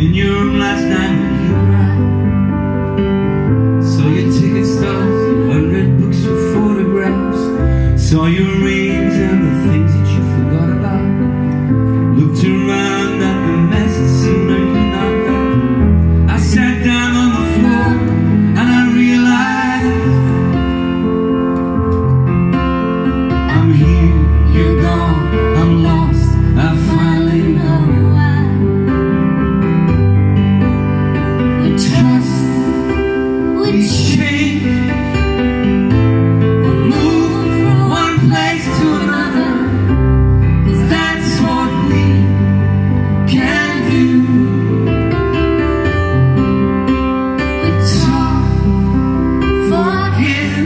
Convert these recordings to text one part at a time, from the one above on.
in your room last night when you were out. Saw your ticket stubs, unread books, your photographs. Saw your rings and the things that you forgot about. Looked around at the mess that seemed like you not left. I sat down on the floor and I realized I'm here, you're gone, I'm lost, I finally know why. We trust, we change, we move from one place to another, 'cause that's what we can do. We talk, forgive,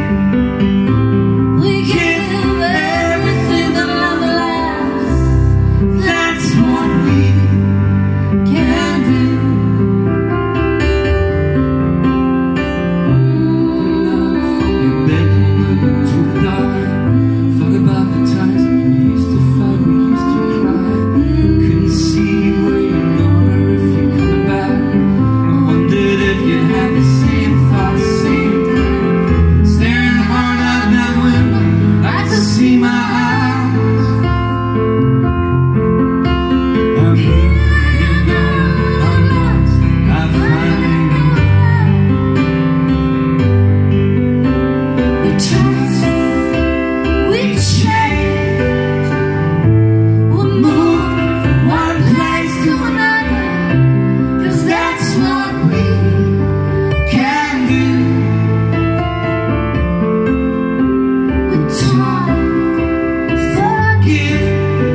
we give everything that love lasts. That's what we can do. Your bedroom looked too dark. Thought about the times we used to fight, we used to cry. Couldn't see where you're going or if you're coming back. I wondered if you'd have the same thoughts, same time. Staring hard out that window, I could see my eyes. I'm here, you're gone, I'm lost, I finally know. We trust, we change, we move from one place to another, 'cause that's what we can do. We talk, forgive,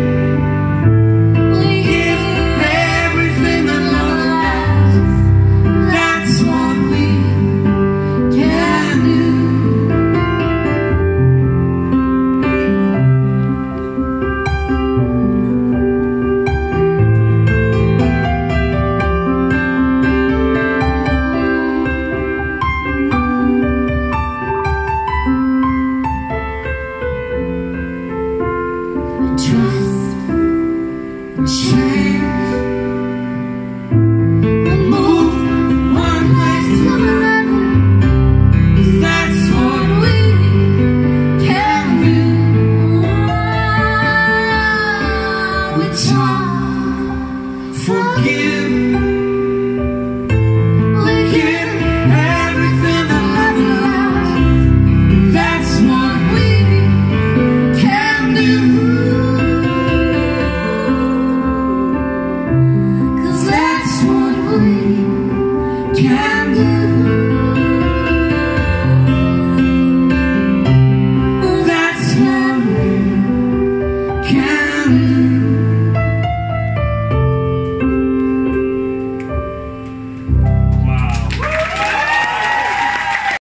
we give everything that love lasts. That's what we can do. We trust, we change, we move from one place to another, 'cause that's what we can do. We talk, forgive, we give everything that love lasts. That's what we can do. 'Cause that's what we can do.